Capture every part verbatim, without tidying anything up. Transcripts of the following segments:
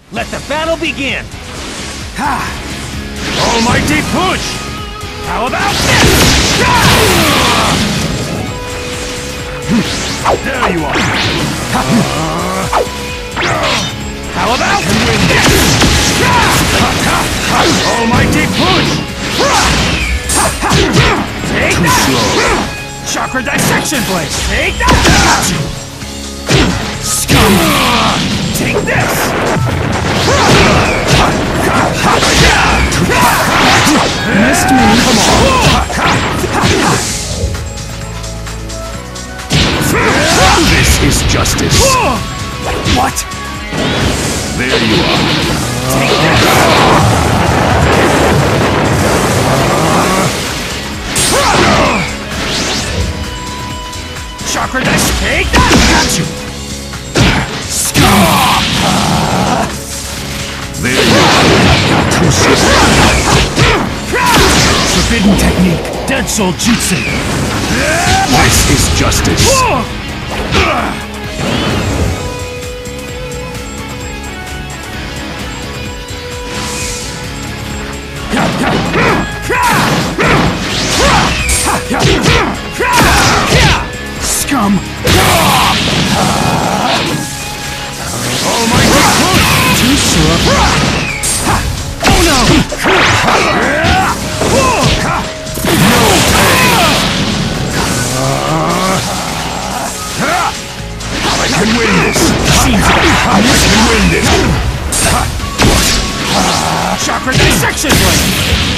Let the battle begin! Ha! Almighty push! How about this? There you are! How about this? Almighty push! Take Too that! slow. Chakra dissection blade! Take that! Scum! Take this! Missed me. This is justice. What? There you are. Take this! Chakra dash! Take that! Got you! Scum! There you are. Too slow. Forbidden technique, Dead Soul Jutsu. This is justice. Scum! Oh my god! Too slow. Oh no! I can win this. I can win this. Chakra dissection blade!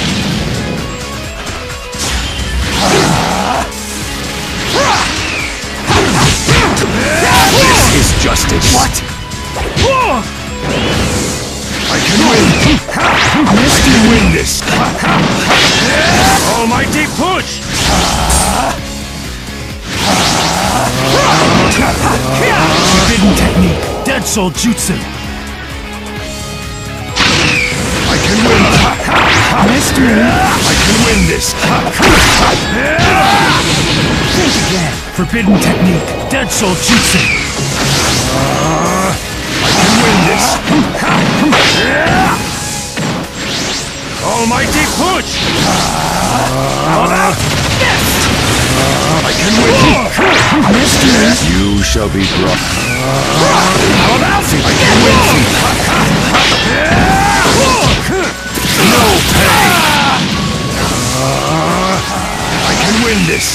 This is justice. What? I can win. I can win this. Almighty push! Forbidden technique, Dead Soul Jutsu. I can win. Missed me. I can win this. Think again. Forbidden technique, Dead Soul Jutsu. I can win this. Almighty push! How about this? I can win. Missed me. You shall be brought. How about this? I can win. No pain. I can win this.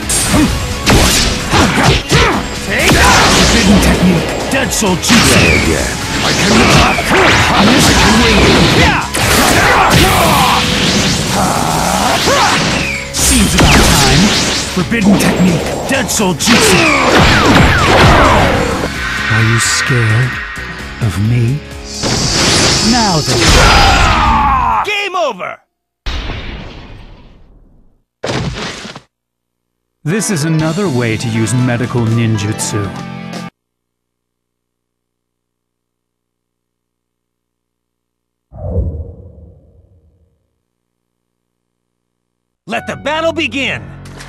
Take that! Forbidden technique, Dead Soul Jutsu. Try again. I can win. I can win. Seems about time. Forbidden technique, Dead Soul Jutsu. Are you scared of me? Now then. Game over! This is another way to use medical ninjutsu. Let the battle begin!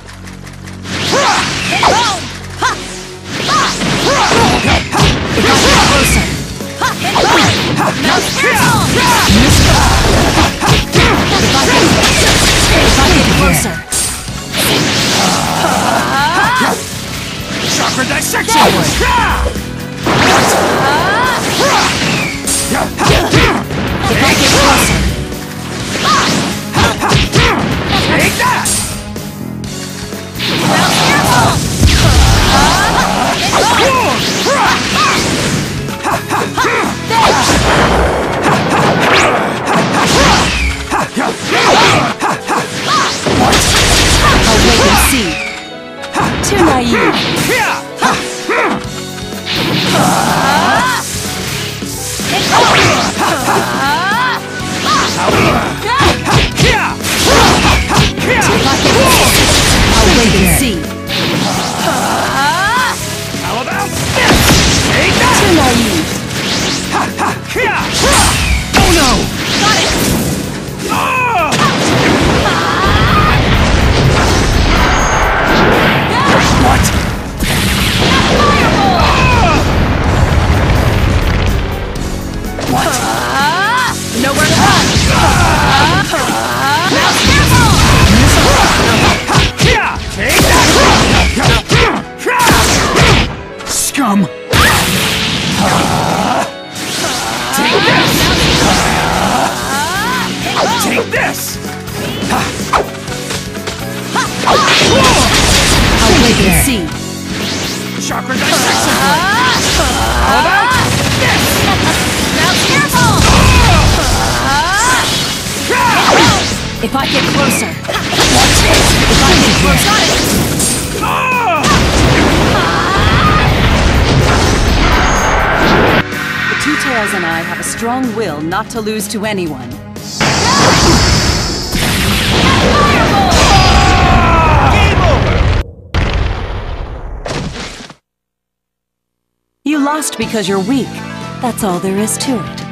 Chakra dissection blade! Take that! I'll wait and see. Too naive. Take this! I'll wait and see. Chakra dissection blade! How about this? Now careful! If I get closer. Watch it! If I get closer. The Two Tails and I have a strong will not to lose to anyone. You lost because you're weak. That's all there is to it.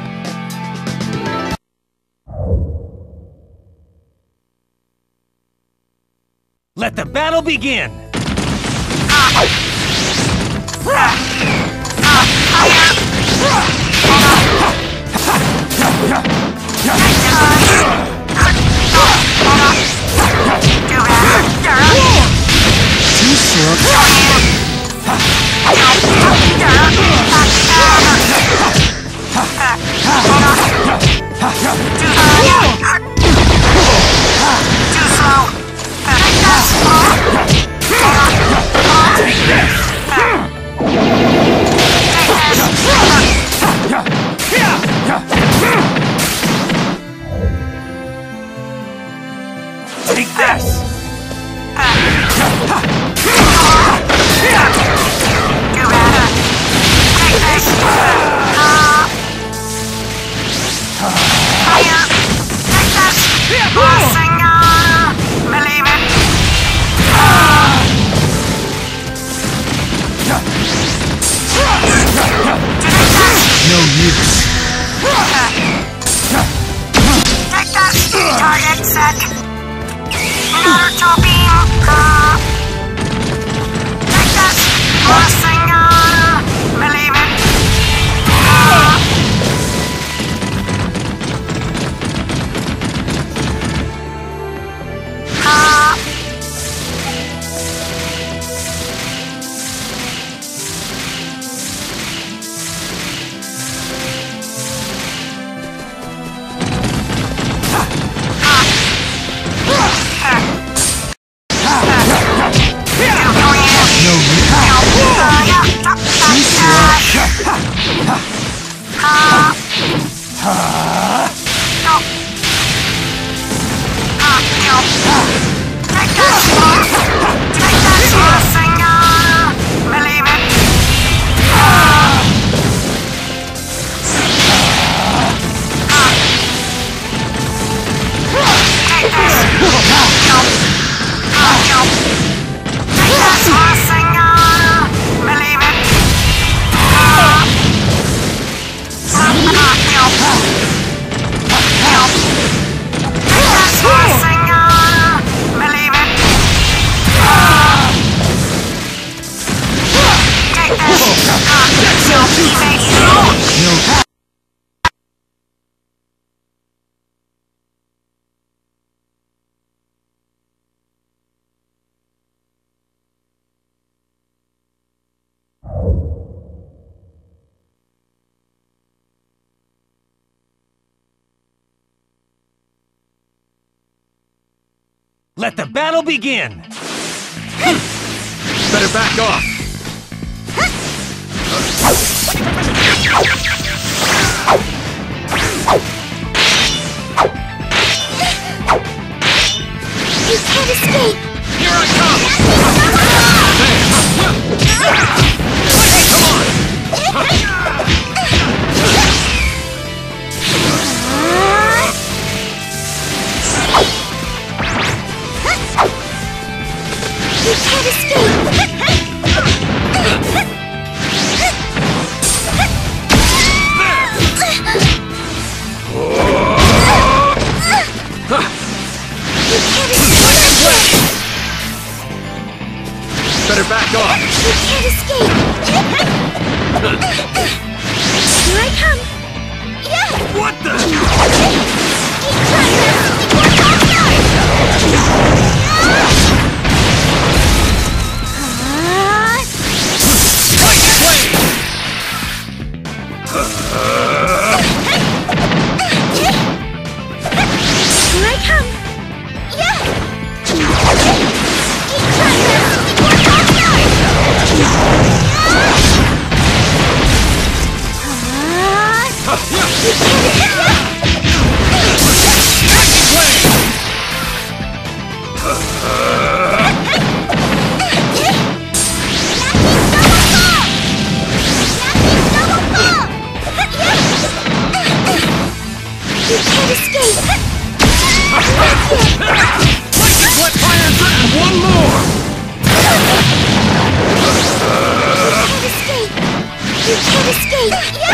Let the battle begin! Too slow. Take this! No use. Take that! Target set! Naruto beam! Take that! Rasengan! Believe it! Let the battle begin! Better back off. You can't escape! Here I come! You can't escape! You can't escape! What fire and one more! You can't escape! You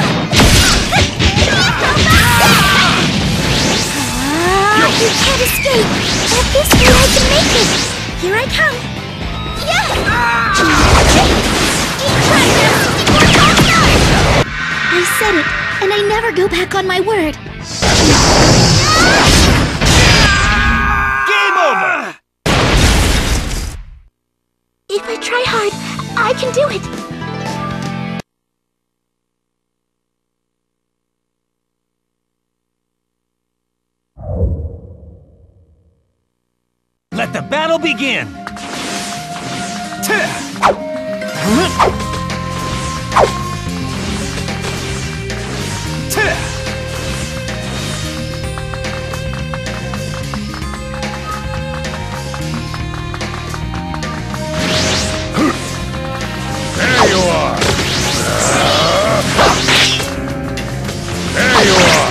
can't escape! At this rate, I can make it! Here I come! I said it, and I never go back on my word. Game over! If I try hard, I can do it. Let the battle begin! There you are! There you are!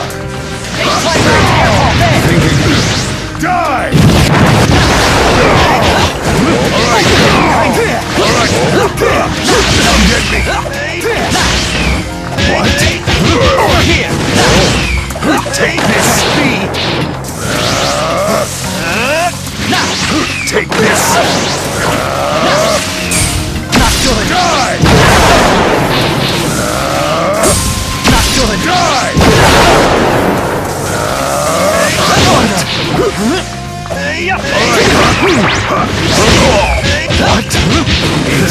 Thinking. Die! Alright! Alright! Come get me! What? Over here! Take this! Speed! Take this! Not good! Die! Not good! Die! Hey, up! What is...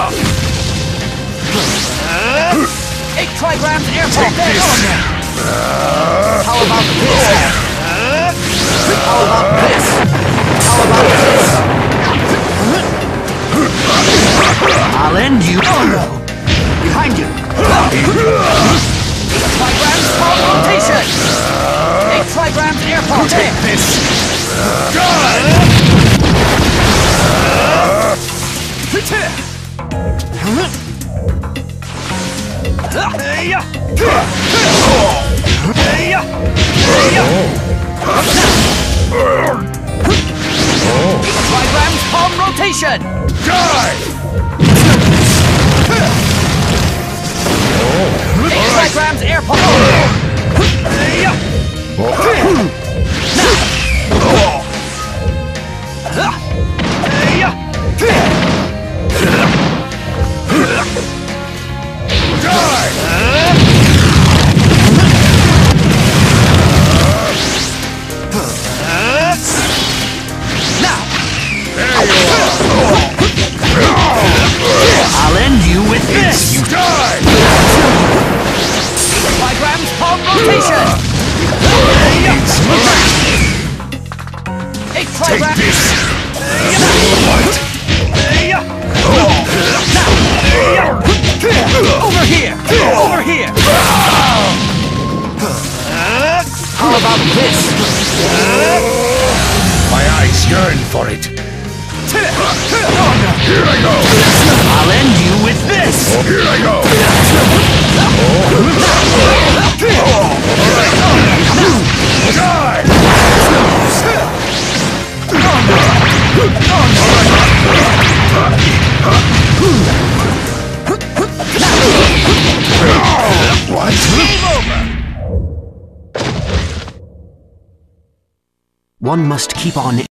Eight trigrams air pulse! Take this! How about this? How about this? How about this? I'll end you! Oh no! Behind you! Eight trigrams power rotation! Eight trigrams air pulse! Take this! Die! Hey-ya! Hey-ya! Hey-ya! Eight trigrams palm rotation! Die! Eight trigrams air pulse! Hey-ya! Hey-ya! Die! Now! There you are! I'll end you with this! You die! Eight trigrams palm rotation! Eight Take trigrams... this! What? Over here! Over here! How about this? My eyes yearn for it. Here I go! I'll end you with this! Here I go! Die! What? One must keep on